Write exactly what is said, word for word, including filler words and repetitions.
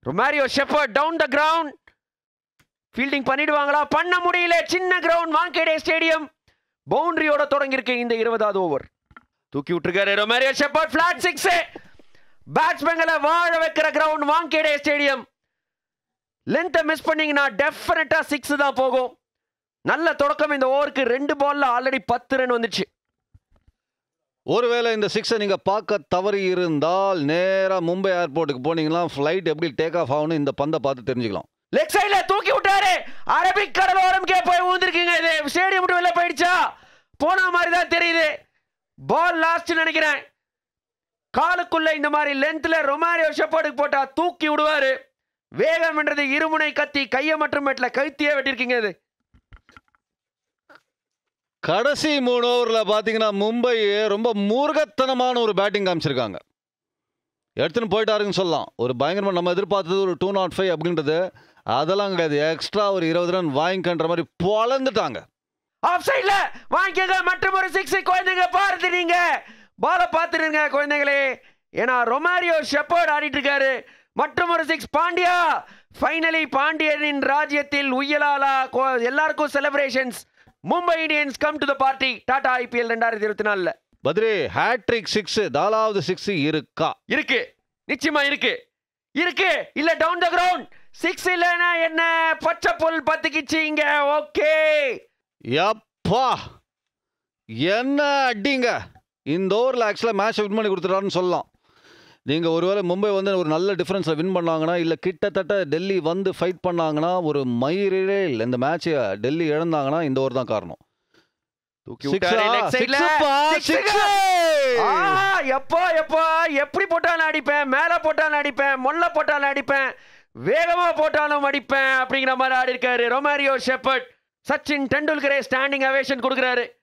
Romario Shepherd down the ground. Fielding பண்ணிடுவாங்களா? பண்ண முடியல. சின்ன கிரவுண்ட், வாங்கேடே ஸ்டேடியம். பவுண்டரியோட தொடங்கியிருக்கு இந்த இருபதாவது ஓவர். தூக்கி விட்டுருக்காரு ரொமாரியோ ஷெப்பர்ட். Flat six. பேட்ஸ்மேன்களை வாழ வைக்கிற கிரவுண்ட் வாங்கேடே ஸ்டேடியம். லென்த்தை மிஸ் பண்ணீங்கன்னா டெஃபினட்டா சிக்ஸ் தான் போகும். நல்ல தொடக்கம் இந்த ஓவருக்கு. ரெண்டு பால்ல ஆல்ரெடி பத்து ரன் வந்துச்சு. ஒருவேளை இந்த சிக்ஸை நீங்கள் பார்க்க தவறி இருந்தால் நேராக மும்பை ஏர்போர்ட்டுக்கு போனீங்கன்னா ஃப்ளைட் எப்படி டேக் ஆஃப் ஆகணும் இந்த பந்தை பார்த்து தெரிஞ்சுக்கலாம். லெக் சைட்ல தூக்கி விட்டாரு. அரபிக் கடலோரம்கே போய் ஊந்திருக்கீங்க. இது ஸ்டேடியம் விட்டு வெளில போயிடுச்சா? போன மாதிரி தான் தெரியுது. பால் லாஸ்ட் நினைக்கிறேன். காலுக்குள்ள இந்த மாதிரி லென்த்ல ரொமாரியோ ஷெப்பர்டுக்கு போட்டா தூக்கி விடுவாரு. வேகம் என்றது இருமுனை கத்தி. கையை மட்டும் மெட்ல கழுத்தியே வெட்டிருக்கீங்க. இது கடைசி மூணு ஓவரில் பார்த்தீங்கன்னா மும்பை ரொம்ப மூர்க்கத்தனமான ஒரு பேட்டிங் காமிச்சிருக்காங்க. எடுத்துன்னு போயிட்டாருன்னு சொல்லலாம். ஒரு பயங்கரமாக நம்ம எதிர்பார்த்தது ஒரு டூ நாட் ஃபைவ் அப்படின்றது அதெல்லாம் கிடையாது. எக்ஸ்ட்ரா ஒரு இருபது ரன் வாங்கிக்கன்ற மாதிரி பொழந்துட்டாங்க. ஆஃப் சைட்ல வாங்கிக்கங்க. மற்றும் ஒரு சிக்ஸ். குழந்தைங்க பார்த்து நீங்க பாலை பார்த்துருங்க குழந்தைங்களே. ஏன்னா ரொமாரியோ ஷெப்பர்ட் ஆடிட்டு இருக்காரு. மற்றும் ஒரு சிக்ஸ். பாண்டியா ஃபைனலி பாண்டியனின் ராஜ்யத்தில் உயலாலா. எல்லாருக்கும் celebrations. Mumbai Indians come to the party. Tata IPL ரெண்டாயிரத்தி இருபத்தி நாலுல பத்ரி ஹேட்ரிக் சிக்ஸ், நாலாவது சிக்ஸ் இருக்கா? இருக்கு, நிச்சயமா இருக்கு. இருக்கு இல்ல டவுன் த கிரவுண்ட். சிக்ஸ் இல்லனா என்ன பச்சை புல் பத்திக்கிச்சு இங்க. ஓகே யப்பா என்ன அடிங்க. இந்த ஓவரில் ஆக்சுவலாக மேட்ச் வின் பண்ணி கொடுத்துட்டாருன்னு சொல்லலாம். நீங்கள் ஒருவேளை மும்பை வந்து ஒரு நல்ல டிஃப்ரென்ஸில் வின் பண்ணாங்கன்னா இல்லை கிட்டத்தட்ட டெல்லி வந்து ஃபைட் பண்ணாங்கன்னா ஒரு மயிரிலே இல்லை. இந்த மேட்சை டெல்லி இழந்தாங்கன்னா இந்த ஓவர் தான் காரணம். எப்போ எப்போ எப்படி போட்டாலும் அடிப்பேன். மேல போட்டாலும் அடிப்பேன். மொல்ல போட்டாலும் அடிப்பேன். வேகமா போட்டாலும் அடிப்பேன் அப்படிங்கிற மாதிரி ஆடி இருக்காரு ரொமாரியோ ஷெப்பர்ட். சச்சின் டெண்டுல்கரே ஸ்டாண்டிங் அவேஷன் கொடுக்குறாரு.